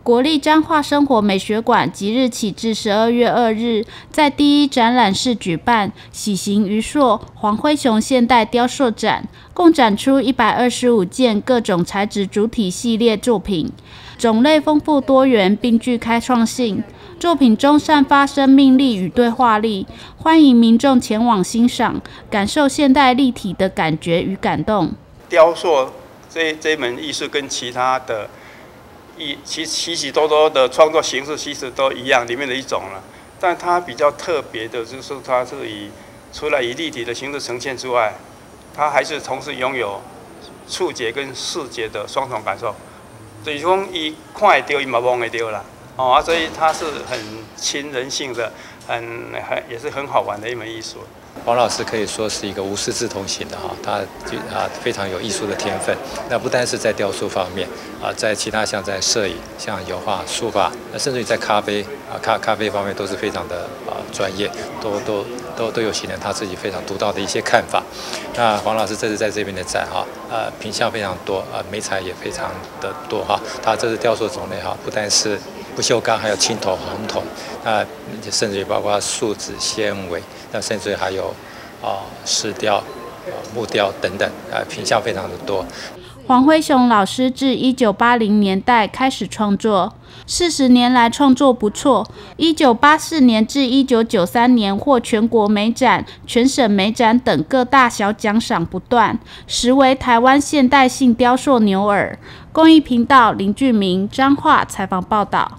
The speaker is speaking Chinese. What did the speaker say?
国立彰化生活美学馆即日起至12月2日，在第一展览室举办喜形于塑黄辉雄现代雕塑展，共展出125件各种材质主体系列作品，种类丰富多元并具开创性。作品中散发生命力与对话力，欢迎民众前往欣赏，感受现代立体的感觉与感动。 雕塑这门艺术跟其他的许许多多的创作形式其实都一样，里面的一种了。但它比较特别的就是说，它是除了以立体的形式呈现之外，它还是同时拥有触觉跟视觉的双重感受。就是讲，伊看会到，伊嘛摸会到啦。所以它是很亲人性的，也是很好玩的一门艺术。 黄老师可以说是一个无师自通型的他非常有艺术的天分。那不单是在雕塑方面在其他像在摄影、像油画、书法，甚至于在咖啡咖啡方面都是非常的专业，都有形成他自己非常独到的一些看法。那黄老师这次在这边的展品相非常多媒材也非常的多他这次雕塑种类不单是不锈钢，还有青铜、红铜，那甚至于包括树脂、纤维，那甚至于还有石雕、木雕等等品相非常的多。 黄辉雄老师自1980年代开始创作，40年来创作不错。1984年至1993年获全国美展、全省美展等各大小奖赏不断，实为台湾现代性雕塑牛耳。公益频道林俊明彰化采访报道。